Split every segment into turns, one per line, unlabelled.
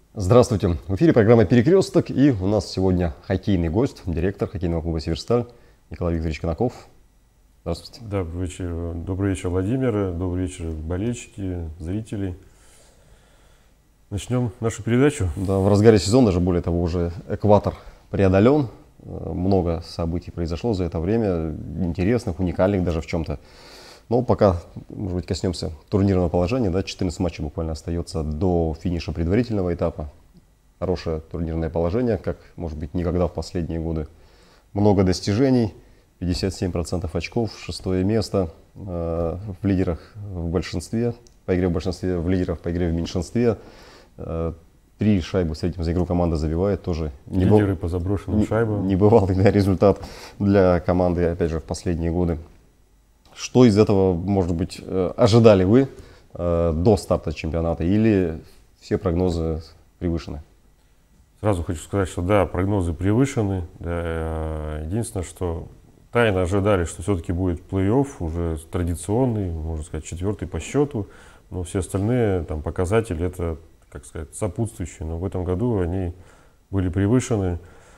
Здравствуйте! В эфире программа «Перекресток», и у нас сегодня хоккейный гость, директор хоккейного клуба «Северсталь» Николай Викторович Конаков. Здравствуйте.
Добрый вечер, Владимир. Добрый вечер, болельщики, зрители. Начнем нашу передачу.
Да, в разгаре сезона, даже более того, уже экватор преодолен. Много событий произошло за это время, интересных, уникальных даже в чем-то. Но пока, может быть, коснемся турнирного положения. Да, 14 матчей буквально остается до финиша предварительного этапа. Хорошее турнирное положение, как, может быть, никогда в последние годы. Много достижений, 57% очков, 6-е место в лидерах в большинстве, по игре в большинстве, в лидерах по игре в меньшинстве. 3 шайбы в среднем за игру команда забивает, тоже
лидеры по заброшенным шайбам.
Небывалый результат для команды, опять же, в последние годы. Что из этого, может быть, ожидали вы до старта чемпионата, или все прогнозы превышены?
Сразу хочу сказать, что да, прогнозы превышены. Да, единственное, что тайно ожидали, что все-таки будет плей-офф, уже традиционный, можно сказать, 4-й по счету. Но все остальные там показатели это, как сказать, сопутствующие. Но в этом году они были превышены.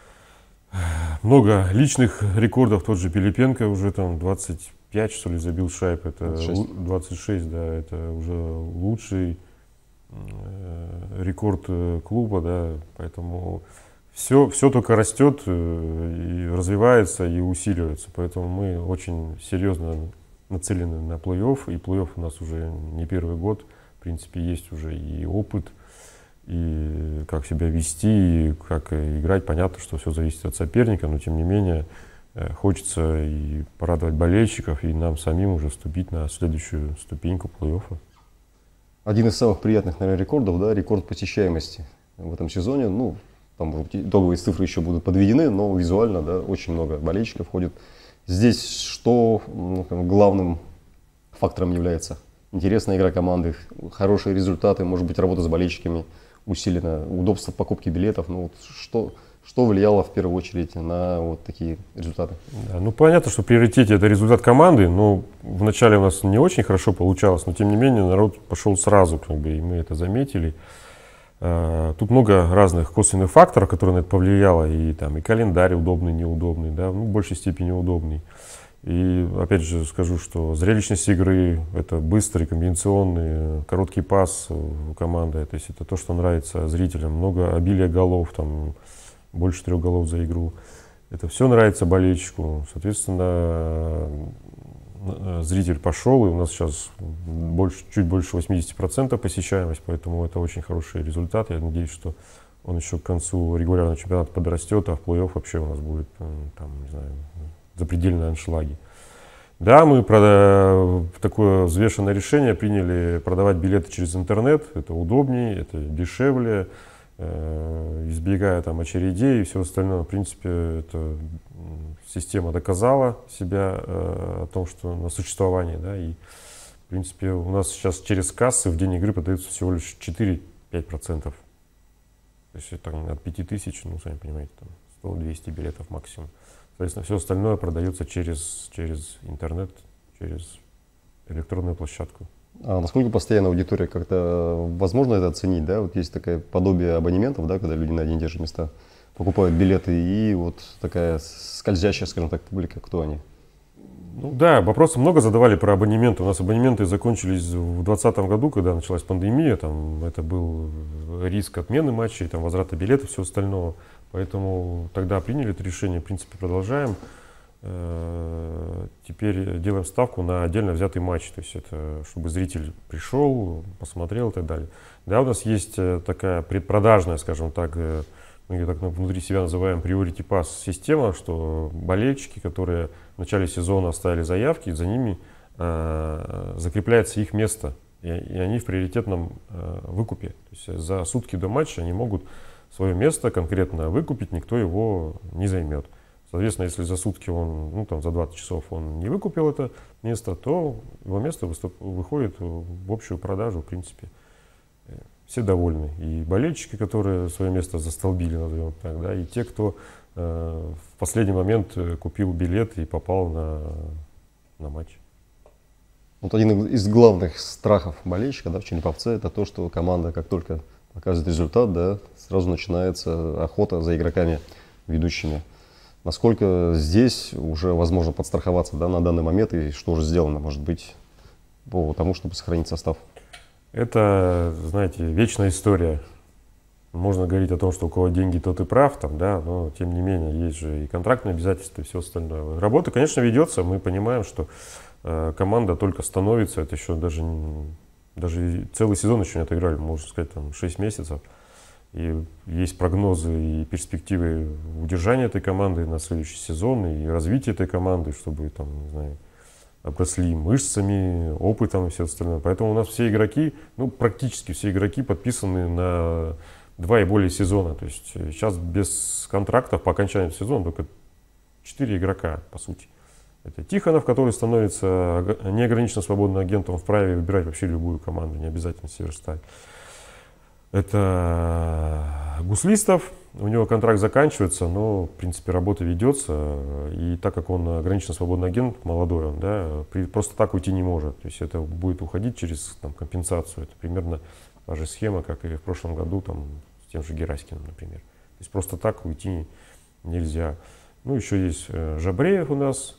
Много личных рекордов, тот же Пилипенко уже там 25, что ли, забил шайб, это 26, да, это уже лучший рекорд клуба, да, поэтому все только растет и развивается и усиливается, поэтому мы очень серьезно нацелены на плей-офф, и плей-офф у нас уже не первый год, в принципе, есть уже и опыт, и как себя вести, и как играть. Понятно, что все зависит от соперника, но тем не менее хочется и порадовать болельщиков, и нам самим уже вступить на следующую ступеньку плей-оффа.
Один из самых приятных, наверное, рекордов, да, рекорд посещаемости в этом сезоне. Ну, там, может быть, итоговые цифры еще будут подведены, но визуально, да, очень много болельщиков ходит. Здесь что главным фактором является? Интересная игра команды, хорошие результаты, может быть, работа с болельщиками усилена, удобство покупки билетов. Ну, вот что влияло в первую очередь на вот такие результаты?
Да, ну, понятно, что в приоритете это результат команды, но вначале у нас не очень хорошо получалось, но тем не менее народ пошел сразу, как бы, и мы это заметили. Тут много разных косвенных факторов, которые на это повлияло, и там и календарь удобный, неудобный, да, ну, в большей степени удобный. И опять же скажу, что зрелищность игры, это быстрый, комбинационный, короткий пас у команды, то есть это то, что нравится зрителям, много обилия голов, там больше 3 голов за игру. Это все нравится болельщику, соответственно, зритель пошел, и у нас сейчас чуть больше 80% посещаемость, поэтому это очень хороший результат. Я надеюсь, что он еще к концу регулярного чемпионата подрастет, а в плей-офф вообще у нас будет, там, не знаю, запредельные аншлаги. Да, мы такое взвешенное решение приняли продавать билеты через интернет. Это удобнее, это дешевле, избегая там очередей и все остальное. В принципе, эта система доказала себя о том, что на существование. Да, и, в принципе, у нас сейчас через кассы в день игры продается всего лишь 4-5%. То есть это от 5000, ну, сами понимаете, там 100-200 билетов максимум. Соответственно, все остальное продается через интернет, через электронную площадку.
А насколько постоянная аудитория, как-то возможно это оценить, да? Вот есть такое подобие абонементов, да, когда люди на одни и те же места покупают билеты, и вот такая скользящая, скажем так, публика, кто они?
Ну да, вопросы много задавали про абонементы. У нас абонементы закончились в 2020 году, когда началась пандемия, там это был риск отмены матчей, там возврата билетов, все остальное. Поэтому тогда приняли это решение, в принципе, продолжаем. Теперь делаем ставку на отдельно взятый матч, то есть это чтобы зритель пришел, посмотрел и так далее. Да, у нас есть такая предпродажная, скажем так, мы ее так внутри себя называем Priority Pass система, что болельщики, которые в начале сезона оставили заявки, за ними закрепляется их место, и они в приоритетном выкупе. То есть за сутки до матча они могут свое место конкретно выкупить, никто его не займет. Соответственно, если за сутки он, ну там за 20 часов он не выкупил это место, то его место выходит в общую продажу, в принципе. Все довольны. И болельщики, которые свое место застолбили, назовем так, да, и те, кто в последний момент купил билет и попал на матч.
Вот один из главных страхов болельщика, да, в Череповце, это то, что команда, как только показывает результат, да, сразу начинается охота за игроками ведущими. Насколько здесь уже возможно подстраховаться, да, на данный момент, и что уже сделано, может быть, по тому, чтобы сохранить состав?
Это, знаете, вечная история. Можно говорить о том, что у кого деньги, тот и прав, там, да, но тем не менее есть же и контрактные обязательства, и все остальное. Работа, конечно, ведется. Мы понимаем, что команда только становится, это еще даже целый сезон еще не отыграли, можно сказать, там 6 месяцев. И есть прогнозы и перспективы удержания этой команды на следующий сезон, и развития этой команды, чтобы там, не знаю, обросли мышцами, опытом и все остальное. Поэтому у нас все игроки, ну, практически все игроки подписаны на 2 и более сезона. То есть сейчас без контрактов по окончанию сезона только 4 игрока, по сути. Это Тихонов, который становится неограниченно свободным агентом, вправе выбирать вообще любую команду, не обязательно Северсталь. Это Гуслистов, у него контракт заканчивается, но, в принципе, работа ведется. И так как он ограниченно свободный агент, молодой он, да, просто так уйти не может. То есть это будет уходить через там, компенсацию. Это примерно та же схема, как и в прошлом году там, с тем же Гераськиным, например. То есть просто так уйти нельзя. Ну, еще есть Жабреев у нас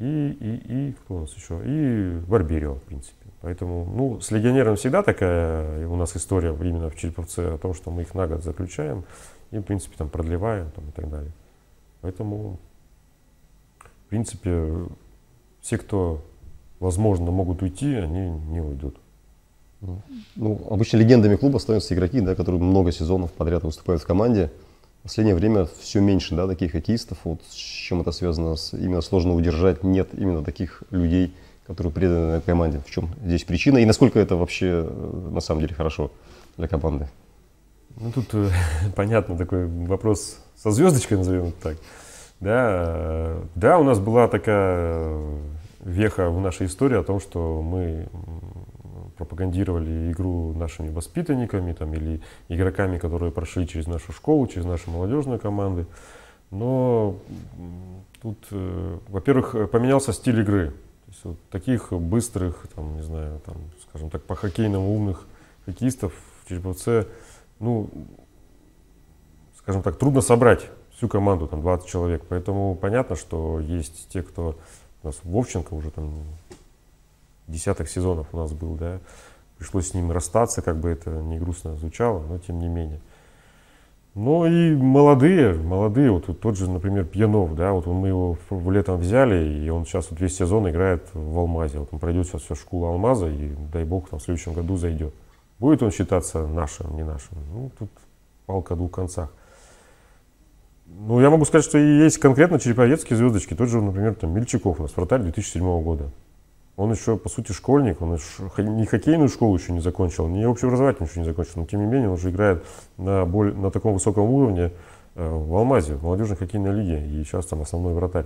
и кто у нас еще? И Барберио, в принципе. Поэтому, ну, с легионером всегда такая у нас история именно в Череповце о том, что мы их на год заключаем и, в принципе, там продлеваем там, и так далее. Поэтому, в принципе, все, кто, возможно, могут уйти, они не уйдут.
Ну, обычно легендами клуба становятся игроки, да, которые много сезонов подряд выступают в команде. В последнее время все меньше, да, таких хоккеистов. Вот с чем это связано? Именно сложно удержать. Нет именно таких людей, которые преданы команде. В чем здесь причина? И насколько это вообще на самом деле хорошо для команды?
Ну, тут понятно такой вопрос со звездочкой, назовем это так. Да, у нас была такая веха в нашей истории о том, что мы пропагандировали игру нашими воспитанниками там, или игроками, которые прошли через нашу школу, через наши молодежные команды. Но тут, во-первых, поменялся стиль игры. То есть, вот таких быстрых, там, не знаю, там, скажем так, по хоккейному умных хоккеистов в Череповце, ну, скажем так, трудно собрать всю команду, там, 20 человек. Поэтому понятно, что есть те, кто у нас Вовченко уже там десяток сезонов у нас был, да, пришлось с ним расстаться, как бы это не грустно звучало, но тем не менее. Ну и молодые, вот тот же, например, Пьянов, да, вот мы его летом взяли, и он сейчас вот весь сезон играет в Алмазе. Вот он пройдет сейчас всю школу Алмаза, и дай бог, там в следующем году зайдет. Будет он считаться нашим, не нашим? Ну, тут палка о двух концах. Ну, я могу сказать, что и есть конкретно череповецкие звездочки. Тот же, например, там Мельчаков у нас, вратарь 2007 года. Он еще, по сути, школьник, он ни хоккейную школу еще не закончил, ни общеобразовательную еще не закончил, но тем не менее он уже играет на таком высоком уровне в Алмазе, в молодежной хоккейной лиге, и сейчас там основной вратарь.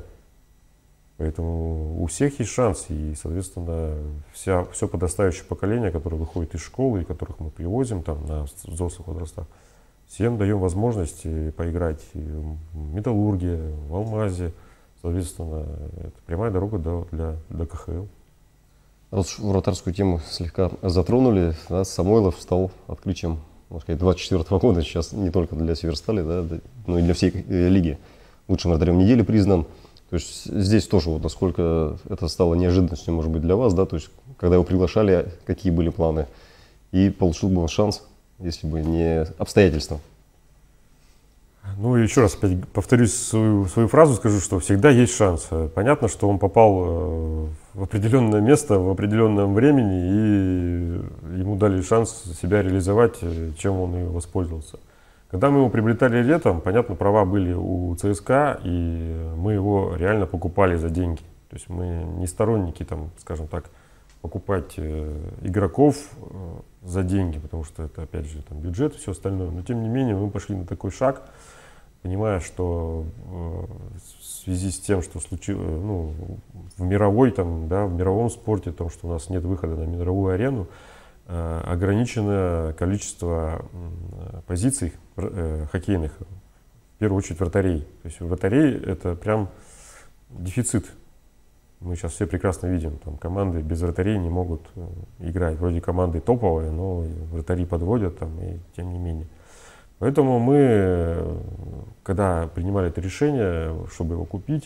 Поэтому у всех есть шанс, и, соответственно, все подрастающее поколение, которое выходит из школы, и которых мы привозим там, на взрослых возрастах, всем даем возможность поиграть в Металлурге, в Алмазе. Соответственно, это прямая дорога до КХЛ.
Раз вратарскую тему слегка затронули, да, Самойлов стал открытием, можно сказать, 24 года, сейчас не только для Северстали, да, но и для всей лиги. Лучшим вратарем недели признан. То есть здесь тоже, вот, насколько это стало неожиданностью, может быть, для вас, да, то есть когда его приглашали, какие были планы, и получил бы он шанс, если бы не обстоятельства.
Ну, еще раз опять повторюсь свою фразу, скажу, что всегда есть шанс. Понятно, что он попал в определенное место в определенном времени, и ему дали шанс себя реализовать, чем он и воспользовался. Когда мы его приобретали летом, понятно, права были у ЦСКА, и мы его реально покупали за деньги. То есть мы не сторонники, там, скажем так, покупать игроков за деньги, потому что это, опять же, там, бюджет и все остальное. Но, тем не менее, мы пошли на такой шаг, понимая, что в связи с тем, что случилось, ну, в мировом спорте, том, что у нас нет выхода на мировую арену, ограниченное количество позиций хоккейных, в первую очередь вратарей. То есть вратарей это прям дефицит. Мы сейчас все прекрасно видим, там команды без вратарей не могут играть. Вроде команды топовые, но вратари подводят там, и тем не менее. Поэтому мы, когда принимали это решение, чтобы его купить,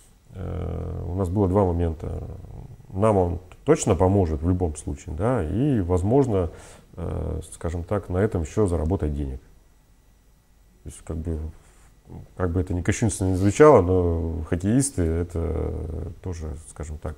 у нас было два момента. Нам он точно поможет в любом случае, да, и, возможно, скажем так, на этом еще заработать денег. То есть, как бы это ни кощунственно не звучало, но хоккеисты это тоже, скажем так,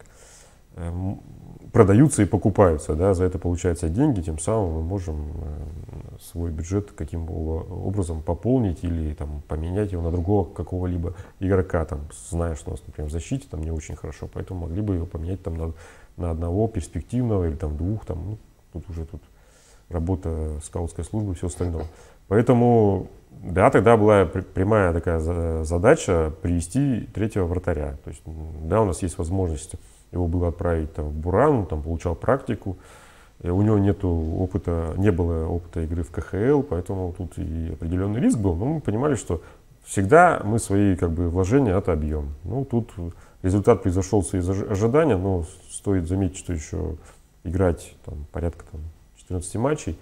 продаются и покупаются, да, за это получаются деньги, тем самым мы можем свой бюджет каким образом пополнить или там, поменять его на другого какого-либо игрока, там, зная, что у нас, например, в защите там не очень хорошо, поэтому могли бы его поменять там, на одного перспективного или там, двух, там, ну, тут уже работа скаутской службы и все остальное. Поэтому, да, тогда была прямая такая задача привести третьего вратаря. То есть, да, у нас есть возможность его было отправить там, в Буран, он там получал практику. У него не было опыта игры в КХЛ, поэтому тут и определенный риск был. Но мы понимали, что всегда мы свои как бы, вложения отобьем. Ну, тут результат превзошелся из ожидания, но стоит заметить, что еще играть там, порядка 14 матчей.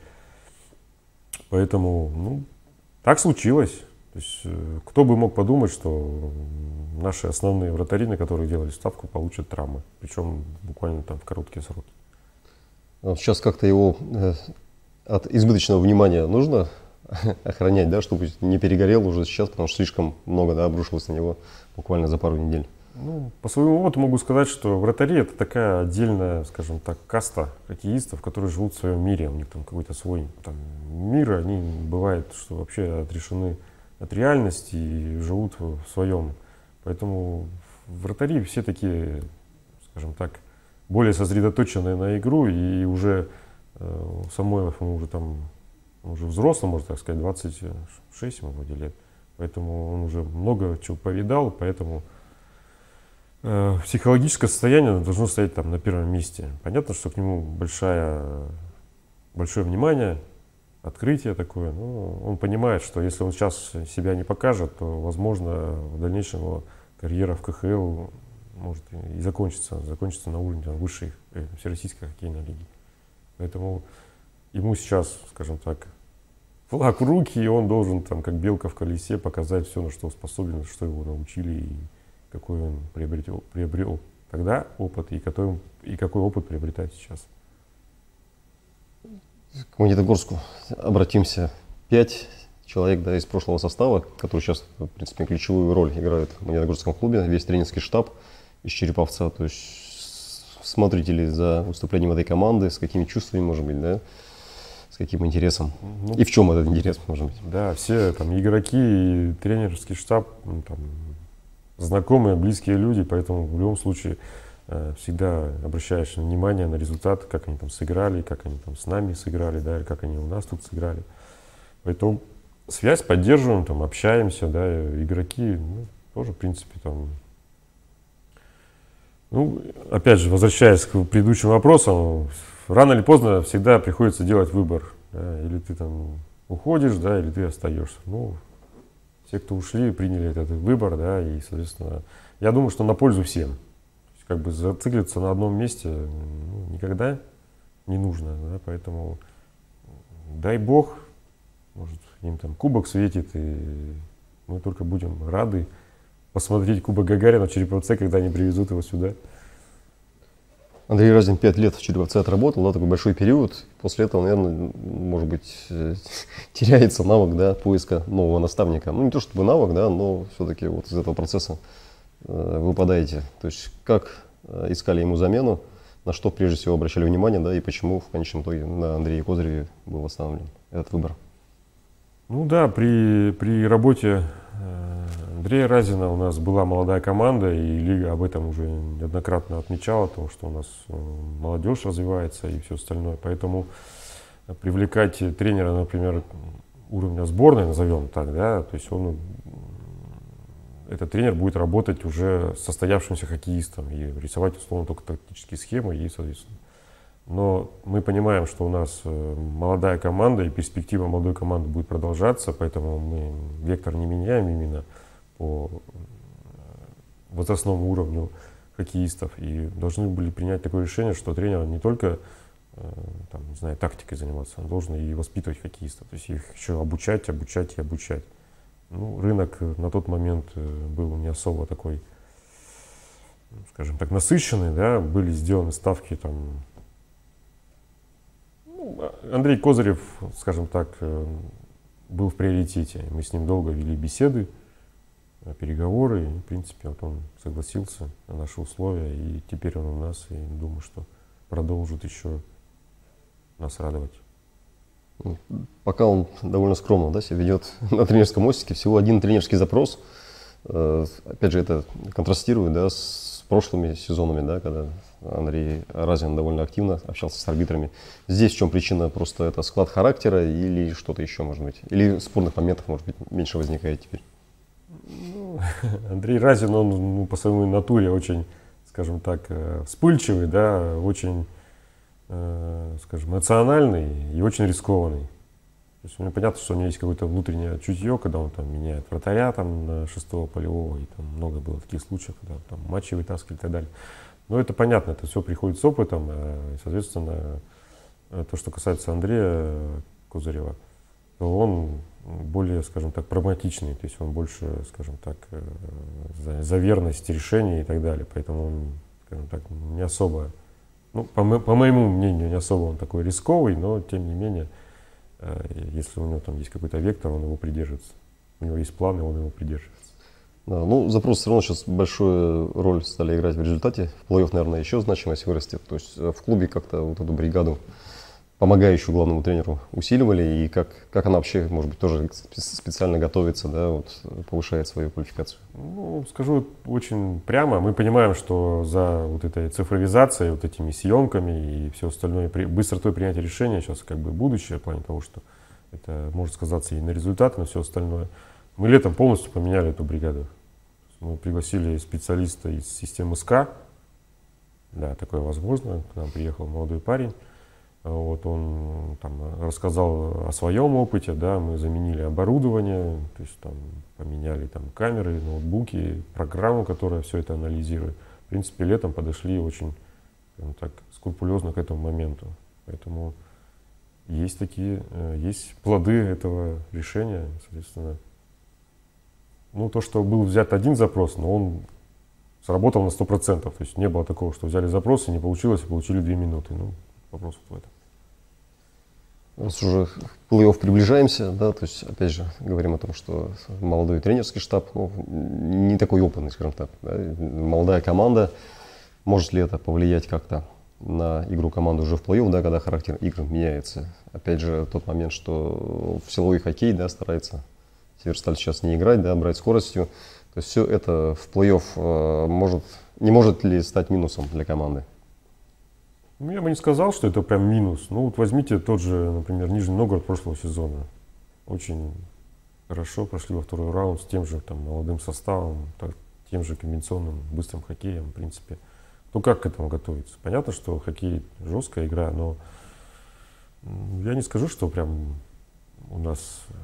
Поэтому, ну, так случилось. То есть, кто бы мог подумать, что наши основные вратари, на которые делали ставку, получат травмы. Причем буквально там в короткие сроки.
Сейчас как-то его от избыточного внимания нужно охранять, да, чтобы не перегорел уже сейчас, потому что слишком много, да, обрушилось на него буквально за пару недель.
Ну, по своему опыту могу сказать, что вратари это такая отдельная, скажем так, каста хоккеистов, которые живут в своем мире. У них там какой-то свой там, мир, они бывает, что вообще отрешены от реальности и живут в своем. Поэтому вратари все такие, скажем так, более сосредоточенные на игру, и уже Самойлов, ему уже там, уже взрослый, можно так сказать, 26 ему вроде лет. Поэтому он уже много чего повидал, поэтому психологическое состояние должно стоять там на первом месте. Понятно, что к нему большое внимание, открытие такое. Но он понимает, что если он сейчас себя не покажет, то, возможно, в дальнейшем его карьера в КХЛ может и закончиться на уровне там, высшей всероссийской хоккейной лиги. Поэтому ему сейчас, скажем так, флаг в руки, и он должен, там, как белка в колесе, показать все, на что он способен, что его научили, и какой он приобрел тогда опыт, и какой опыт приобретает сейчас.
К Магнитогорску обратимся. 5 человек, да, из прошлого состава, которые сейчас, в принципе, ключевую роль играют в Магнитогорском клубе, весь тренерский штаб из Череповца. То есть смотрите ли за выступлением этой команды, с какими чувствами, может быть, да, с каким интересом, ну, и в чем этот интерес, может быть.
Да, все там игроки и тренерский штаб, ну, там, знакомые, близкие люди, поэтому в любом случае всегда обращаешь внимание на результат, как они там сыграли, как они там с нами сыграли, да, или как они у нас тут сыграли. Поэтому связь поддерживаем, там, общаемся, да, игроки, ну, тоже, в принципе, там. Ну, опять же, возвращаясь к предыдущим вопросам, рано или поздно всегда приходится делать выбор. Да, или ты там уходишь, да, или ты остаешься. Ну, те, кто ушли, приняли этот выбор, да, и, соответственно, я думаю, что на пользу всем. То есть, как бы зацикливаться на одном месте никогда не нужно, да, поэтому дай бог, может, им там кубок светит, и мы только будем рады посмотреть Кубок Гагарина в Череповце, когда они привезут его сюда.
Андрей Разин 5 лет в Череповце отработал, да, такой большой период. После этого, наверное, может быть, теряется навык, да, поиска нового наставника. Ну, не то чтобы навык, да, но все-таки вот из этого процесса выпадаете. То есть, как искали ему замену, на что прежде всего обращали внимание, да, и почему в конечном итоге на Андрее Козыреве был восстановлен этот выбор?
Ну да, при работе Андрея Разина у нас была молодая команда, и Лига об этом уже неоднократно отмечала, то, что у нас молодежь развивается и все остальное. Поэтому привлекать тренера, например, уровня сборной, назовем так, да, то есть этот тренер будет работать уже с состоявшимся хоккеистом и рисовать условно только тактические схемы и, соответственно. Но мы понимаем, что у нас молодая команда и перспектива молодой команды будет продолжаться, поэтому мы вектор не меняем именно по возрастному уровню хоккеистов и должны были принять такое решение, что тренер не только там, не знаю, тактикой заниматься, он должен и воспитывать хоккеистов, то есть их еще обучать, обучать и обучать. Ну, рынок на тот момент был не особо такой, скажем так, насыщенный, да, были сделаны ставки там. Ну, Андрей Козырев, скажем так, был в приоритете. Мы с ним долго вели беседы, переговоры, и, в принципе, вот он согласился на наши условия, и теперь он у нас, и думаю, что продолжит еще нас радовать.
Пока он довольно скромно, да, себя ведет на тренерском мостике, всего один тренерский запрос. Опять же, это контрастирует, да, с прошлыми сезонами, да, когда Андрей Разин довольно активно общался с арбитрами. Здесь в чем причина? Просто это склад характера или что-то еще, может быть? Или спорных моментов, может быть, меньше возникает теперь?
Ну, Андрей Разин, он по своей натуре очень, скажем так, вспыльчивый, да, очень, скажем, эмоциональный и очень рискованный. То есть мне понятно, что у него есть какое-то внутреннее чутье, когда он там меняет вратаря там, на 6-го полевого, и там много было таких случаев, когда там матчи вытаскивали и так далее. Но это понятно, это все приходит с опытом, и, соответственно, то, что касается Андрея Козырева, то он более, скажем так, прагматичный, то есть он больше, скажем так, за верность решений и так далее, поэтому он, скажем так, не особо, ну, по моему мнению, не особо он такой рисковый, но тем не менее, если у него там есть какой-то вектор, он его придерживается. У него есть планы, он его придерживается.
Да, ну, запрос все равно сейчас большую роль стали играть в результате. В плей-офф, наверное, еще значимость вырастет. То есть в клубе как-то вот эту бригаду, помогающую главному тренеру, усиливали. И как она вообще, может быть, тоже специально готовится, да, вот, повышает свою квалификацию?
Ну, скажу очень прямо, мы понимаем, что за вот этой цифровизацией, вот этими съемками и все остальное, быстротой принятия решения сейчас как бы будущее, в плане того, что это может сказаться и на результаты, на все остальное. Мы летом полностью поменяли эту бригаду. Мы пригласили специалиста из системы СКА. Да, такое возможно. К нам приехал молодой парень. Вот он там рассказал о своем опыте. Да, мы заменили оборудование, то есть там поменяли там камеры, ноутбуки, программу, которая все это анализирует. В принципе, летом подошли очень, скажем так, скрупулезно к этому моменту. Поэтому есть плоды этого решения, соответственно. Ну, то, что был взят один запрос, но он сработал на 100%. То есть не было такого, что взяли запрос и не получилось, и получили 2 минуты. Ну, вопрос вот в этом.
Раз уже к плей-офф приближаемся, да, то есть, опять же, говорим о том, что молодой тренерский штаб, ну, не такой опытный, скажем так, да, молодая команда. Может ли это повлиять как-то на игру команды уже в плей-офф, да, когда характер игр меняется? Опять же, тот момент, что в силовой хоккей, да, старается Северсталь сейчас не играть, да, брать скоростью. То есть все это в плей-офф не может ли стать минусом для команды?
Ну, я бы не сказал, что это прям минус. Ну, вот возьмите тот же, например, Нижний Новгород прошлого сезона. Очень хорошо прошли во второй раунд с тем же там, молодым составом, тем же комбинационным быстрым хоккеем, в принципе. Ну, как к этому готовиться? Понятно, что хоккей жесткая игра, но я не скажу, что прям у нас...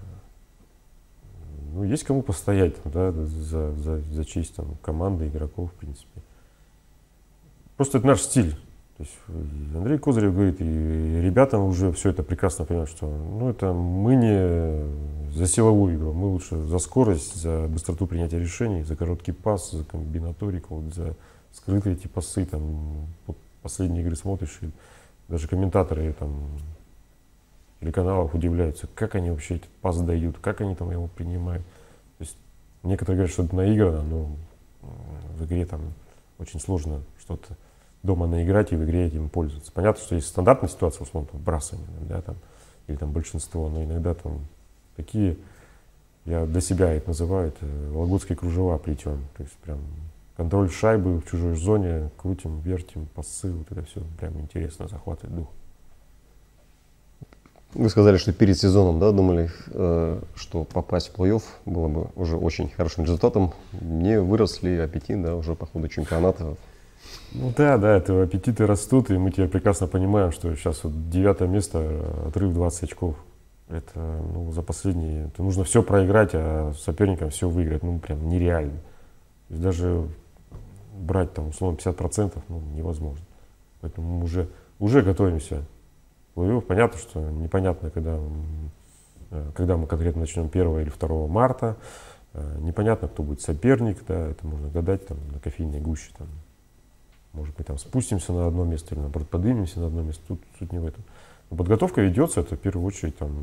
Ну, есть кому постоять, да, за честь там, команды, игроков, в принципе. Просто это наш стиль. То есть Андрей Козырев говорит, и ребята уже все это прекрасно понимают, что ну, это мы не за силовую игру, мы лучше за скорость, за быстроту принятия решений, за короткий пас, за комбинаторику, вот, за скрытые эти пасы. Там, вот последние игры смотришь, и даже комментаторы там, телеканалов удивляются, как они вообще этот пас дают, как они там его принимают. То есть некоторые говорят, что это наиграно, но в игре там очень сложно что-то дома наиграть и в игре этим пользоваться. Понятно, что есть стандартная ситуация, условно, там, бросание, да, там, или там большинство, но иногда там такие, я для себя это называю, это вологодские кружева плетем. То есть прям контроль шайбы в чужой зоне, крутим, вертим, пасы, вот это все прям интересно, захватывает дух.
Вы сказали, что перед сезоном, да, думали, что попасть в плей-офф было бы уже очень хорошим результатом. Не выросли аппетит, да, уже по ходу чемпионата.
Ну да, это аппетиты растут, и мы теперь прекрасно понимаем, что сейчас вот 9-е место, отрыв 20 очков. Это, ну, за последние, это нужно все проиграть, а соперникам все выиграть, ну, прям нереально. То есть даже брать там условно 50%, ну, невозможно. Поэтому мы уже готовимся к плей-офф. Понятно, что непонятно, когда мы конкретно начнем 1 или 2 марта. Непонятно, кто будет соперник, да, это можно гадать там на кофейной гуще. Там. Может быть, там спустимся на одно место или наоборот поднимемся на одно место. Тут суть не в этом. Но подготовка ведется, это в первую очередь там,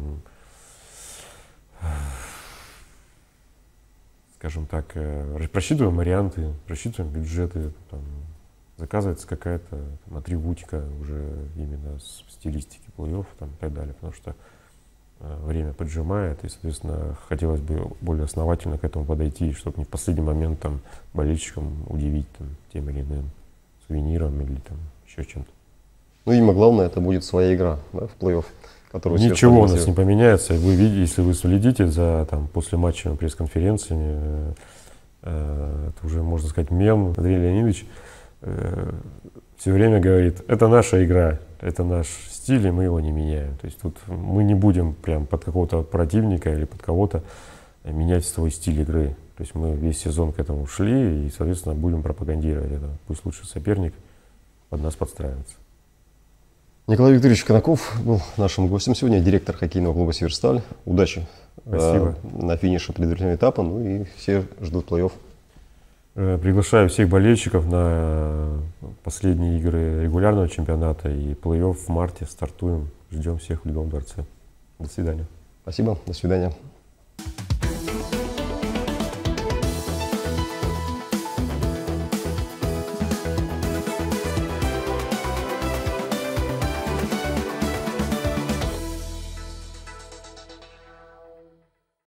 скажем так, просчитываем варианты, просчитываем бюджеты, там, заказывается какая-то там атрибутика уже именно с стилистики плей-офф там, и так далее, потому что время поджимает, и, соответственно, хотелось бы более основательно к этому подойти, чтобы не в последний момент там болельщикам удивить там, тем или иным сувениром или там еще чем-то.
Ну и главное, это будет своя игра, да, в плей-офф.
Ничего у нас не поменяется. Вы видите, если вы следите за там, после матча пресс-конференциями, это уже, можно сказать, мем. Андрей Леонидович все время говорит, это наша игра, это наш стиль, и мы его не меняем. То есть тут мы не будем прям под какого-то противника или под кого-то менять свой стиль игры. То есть мы весь сезон к этому шли и, соответственно, будем пропагандировать это. Пусть лучше соперник под нас подстраивается.
Николай Викторович Конаков был нашим гостем сегодня, директор хоккейного клуба «Северсталь». Удачи на финише предварительного этапа, ну и все ждут плей-офф.
Приглашаю всех болельщиков на последние игры регулярного чемпионата и плей-офф в марте стартуем. Ждем всех в Людовом дворце. До свидания.
Спасибо, до свидания.